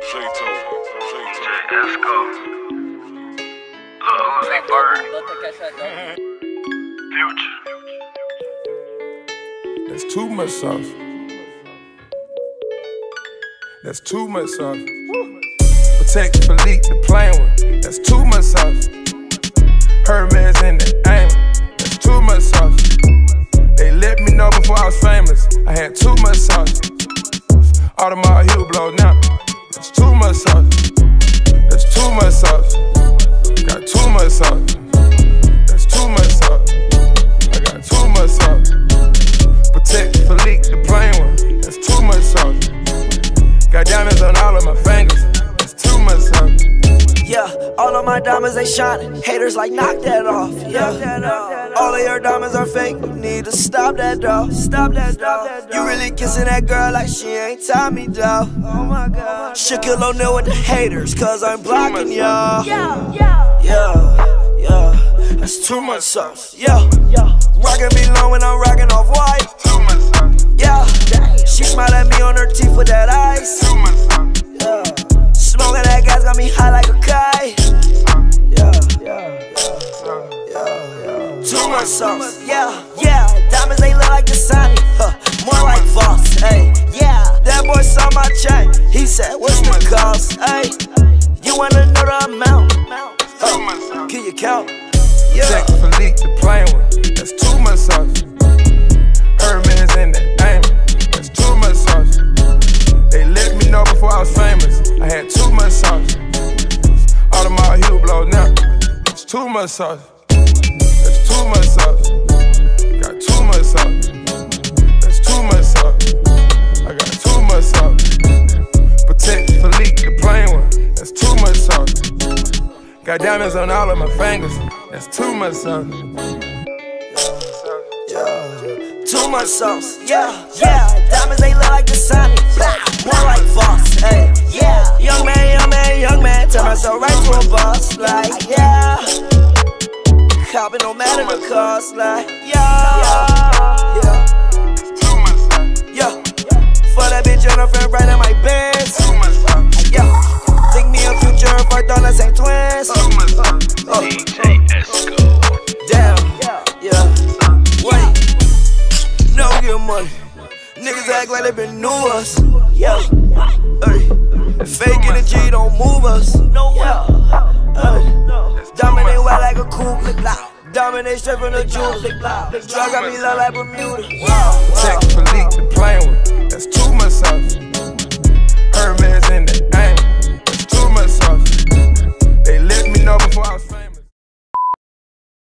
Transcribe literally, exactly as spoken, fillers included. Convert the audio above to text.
That's too much sauce. That's too much sauce. Protect Philippe, the plain one. That's too much sauce. Hermes in the aim. That's too much sauce. They let me know before I was famous. I had too much sauce. Audemars heel blow now. That's too much sauce. That's too much sauce. Got too much sauce. That's too much sauce. I got too much sauce. Protect Philippe, the plain one. That's too much sauce. Got diamonds on all of my fingers. That's too much sauce. Yeah, all of my diamonds, they shining. Haters like, knock that off. Yeah, all of your diamonds are fake. You need to stop that, though. Stop that, though. You really kissing that girl like she ain't Tommy, though. Oh my God. Shaquille O'Neal with the haters, cause I'm blocking y'all. Yeah, yeah, yeah, yeah. That's too much sauce. Yeah, yeah. Rockin' me low when I'm rockin' off white. Too much sauce. Yeah, she smiled at me on her teeth with that ice. Too much sauce. Yeah, smoking that gas got me high like a kite. Yeah, yeah, yeah, yeah, yeah. Too much sauce. Yeah, yeah. Diamonds they look like the Dasani, huh? More like Voss. Hey, yeah. That boy saw my chain. He said, "What's the cost?" Hey, you wanna know the amount? Uh, can you count? Yeah. Check Philippe, the plain one. That's too much sauce. Hermes in the aim. That's too much sauce. They let me know before I was famous. I had too much sauce. Audemars heel blow now. That's too much sauce. That's too much sauce. Got too much sauce. That's too much sauce. I got too much sauce. Protect Philippe, the plain one. That's too much sauce. Got diamonds on all of my fingers. That's too much sauce. Yeah, too much sauce. Yeah, yeah. Diamonds they look like the Dasani, more like Voss. Hey, yeah. Young man, young man, young man, turn myself right to a boss. Like, yeah. Copping no matter the cost. Like, yeah, yeah, yeah. For that bitch on her friend right in my Benz. Yeah. Think me a future if I thought I ain't twins. Uh, D J Esco. Damn, yeah. Wait, no get money. Niggas act like they been new us. Yeah, hey. Fake energy don't move us. No, yeah. Hey. Dominate wild like a cool click loud. Dominate straight from the jewel. Drug got me low like Bermuda. Check Philippe, the plain one. That's too much sauce.